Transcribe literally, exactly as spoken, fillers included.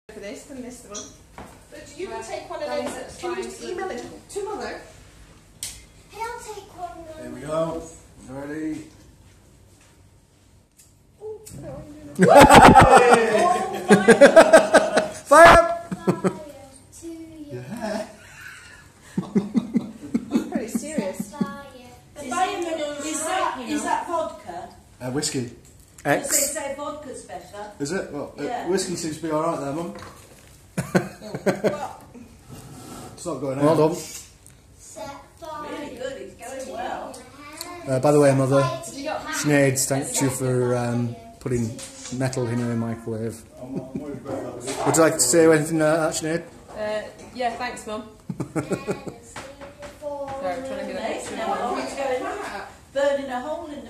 For this than this one. But you can take one of those. That's Can you just email it to Mother? Hey, I'll take one of those. Here we go. Ready? Fire! To you. Yeah. It's pretty serious. Fire. The fireman is that, is that vodka? Uh, whiskey. Because they say vodka's better. Is it? Well, Yeah. uh, whiskey seems to be alright there, Mum. Well, It's not going Well out. done. Set fire. Really good, it's going well. Uh, by the way, Mother, Fire to your hands. Sinead, thank you for um, putting metal in her microwave. I'm, I'm worried about that. Would you like to say anything to that, Sinead? uh, yeah, thanks, Mum. Sorry, I'm trying to get it. Now, it's going burning a hole in